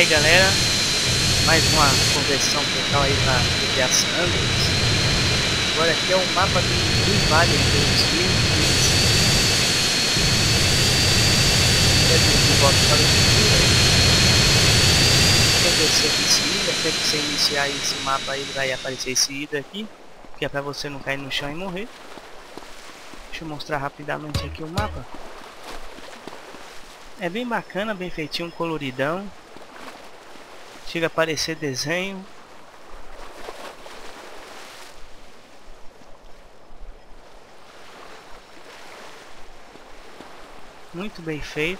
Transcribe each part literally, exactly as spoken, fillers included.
aí galera, mais uma conversão total aí para G T A San Andreas. Agora aqui é o mapa do Blue Valley dois mil e quinze. De volta para o futuro. Vou descer aqui esse hidro, sempre que você iniciar esse mapa aí vai aparecer esse hidro aqui, que é para você não cair no chão e morrer. Deixa eu mostrar rapidamente aqui o mapa. É bem bacana, bem feitinho, coloridão. Chega a aparecer desenho. Muito bem feito.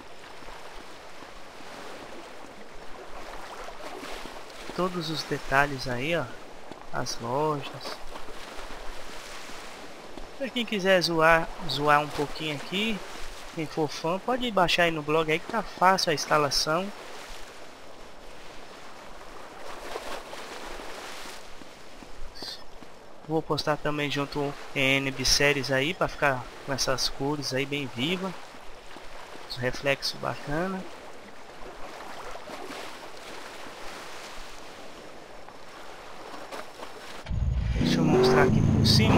Todos os detalhes aí, ó. As lojas. Para quem quiser zoar, zoar um pouquinho aqui, quem for fã, pode baixar aí no blog aí que tá fácil a instalação. Vou postar também junto em N B séries aí para ficar com essas cores aí bem viva, os reflexos bacana. Deixa eu mostrar aqui por cima.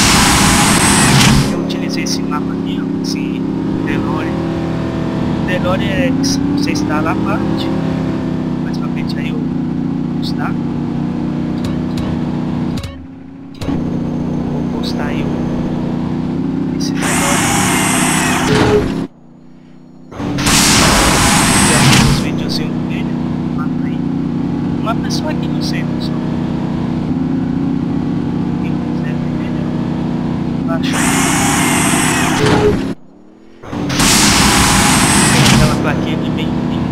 Eu utilizei esse mapa aqui, ó, esse DeLorean. O DeLorean é você instala a parte, mais pra frente aí eu vou postar. Vou postar aí o, esse DeLorean. Já fiz os videozinhos dele, o mapa aí. Uma pessoa aqui no centro só. Aquela plaquinha de bem-vindo.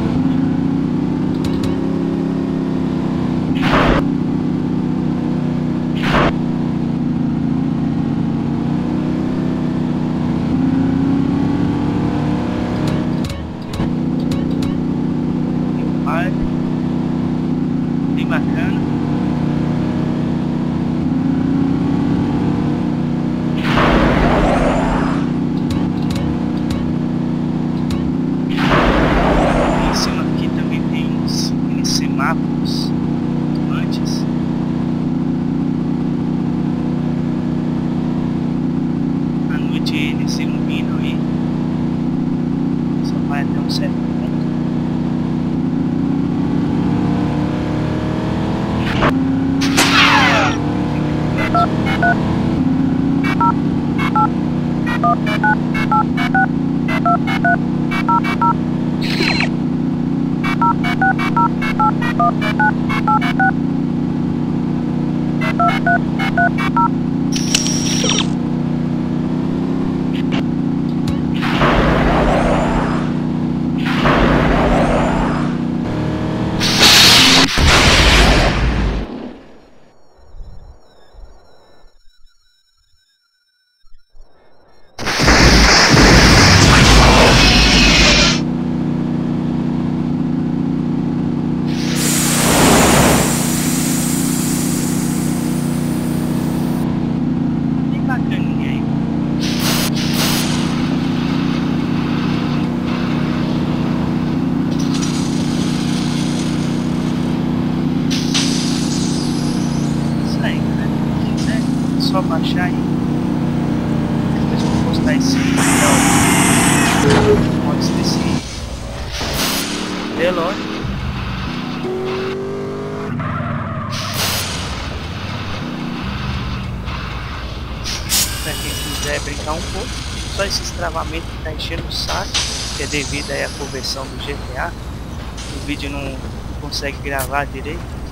Bem bacana. Semáforos antes. À noite eles se iluminam aí. Só vai até um certo ponto. Só baixar aí. Depois eu vou postar esse mods desse DeLorean. Pra quem quiser brincar um pouco, só esse travamento que tá enchendo o saco, que é devido aí à conversão do G T A. O vídeo não consegue gravar direito.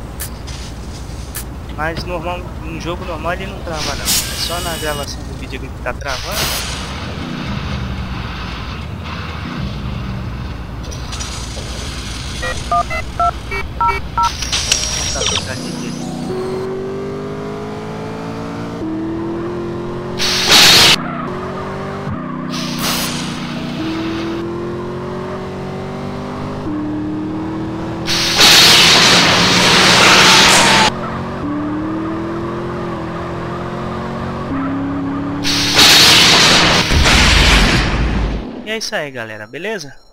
Mas normal, no jogo normal ele não trava não, é só na gravação do vídeo que tá travando. Vamos tá tocando de jeito. E é isso aí, galera, beleza?